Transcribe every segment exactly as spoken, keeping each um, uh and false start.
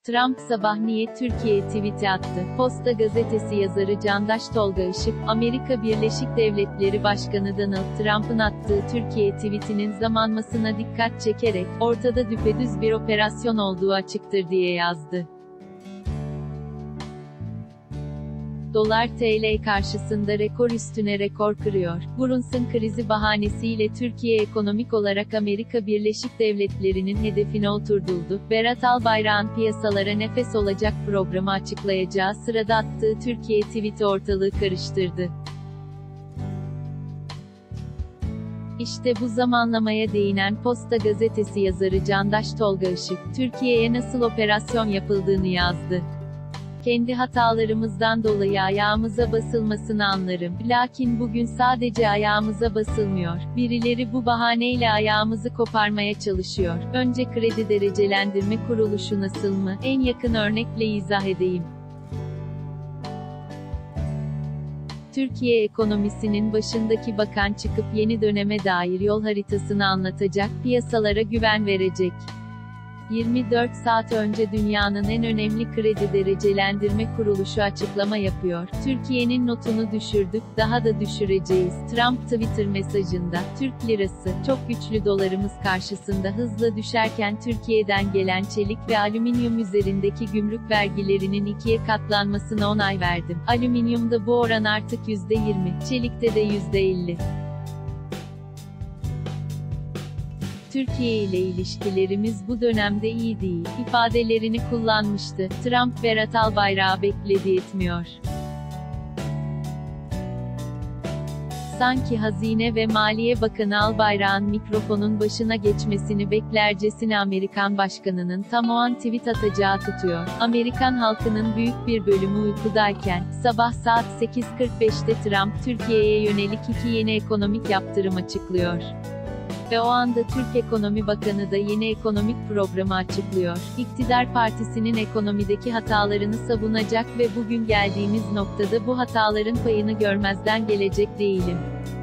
Trump sabah niye Türkiye tweet'i attı? Posta gazetesi yazarı Candaş Tolga Işık, Amerika Birleşik Devletleri Başkanı Donald Trump'ın attığı Türkiye tweet'inin zamanlamasına dikkat çekerek, ortada düpedüz bir operasyon olduğu açıktır diye yazdı. Dolar T L karşısında rekor üstüne rekor kırıyor. Brunson krizi bahanesiyle Türkiye ekonomik olarak Amerika Birleşik Devletleri'nin hedefine oturtuldu. Berat Albayrak'ın piyasalara nefes olacak programı açıklayacağı sırada attığı Türkiye tweet'i ortalığı karıştırdı. İşte bu zamanlamaya değinen Posta gazetesi yazarı Candaş Tolga Işık, Türkiye'ye nasıl operasyon yapıldığını yazdı. Kendi hatalarımızdan dolayı ayağımıza basılmasını anlarım. Lakin bugün sadece ayağımıza basılmıyor. Birileri bu bahaneyle ayağımızı koparmaya çalışıyor. Önce kredi derecelendirme kuruluşu nasıl mı? En yakın örnekle izah edeyim. Türkiye ekonomisinin başındaki bakan çıkıp yeni döneme dair yol haritasını anlatacak, piyasalara güven verecek. yirmi dört saat önce dünyanın en önemli kredi derecelendirme kuruluşu açıklama yapıyor. Türkiye'nin notunu düşürdük, daha da düşüreceğiz. Trump Twitter mesajında, Türk lirası, çok güçlü dolarımız karşısında hızla düşerken Türkiye'den gelen çelik ve alüminyum üzerindeki gümrük vergilerinin ikiye katlanmasına onay verdim. Alüminyumda bu oran artık yüzde yirmi, çelikte de yüzde elli. Türkiye ile ilişkilerimiz bu dönemde iyi değil, ifadelerini kullanmıştı. Trump, Berat Albayrak'ı bekledi etmiyor. Sanki Hazine ve Maliye Bakanı Albayrak'ın mikrofonun başına geçmesini beklercesine Amerikan başkanının tam o an tweet atacağı tutuyor. Amerikan halkının büyük bir bölümü uykudayken, sabah saat sekiz kırk beşte Trump, Türkiye'ye yönelik iki yeni ekonomik yaptırım açıklıyor. Ve o anda Türk Ekonomi Bakanı da yeni ekonomik programı açıklıyor. İktidar partisinin ekonomideki hatalarını savunacak ve bugün geldiğimiz noktada bu hataların payını görmezden gelecek değilim.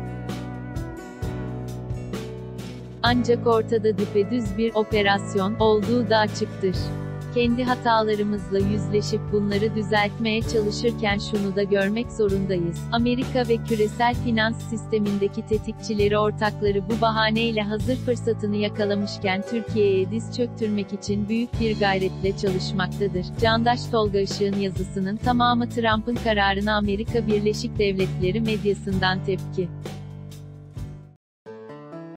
Ancak ortada düpedüz bir operasyon olduğu da açıktır. Kendi hatalarımızla yüzleşip bunları düzeltmeye çalışırken şunu da görmek zorundayız. Amerika ve küresel finans sistemindeki tetikçileri ortakları bu bahaneyle hazır fırsatını yakalamışken Türkiye'ye diz çöktürmek için büyük bir gayretle çalışmaktadır. Candaş Tolga Işık'ın yazısının tamamı Trump'ın kararına Amerika Birleşik Devletleri medyasından tepki.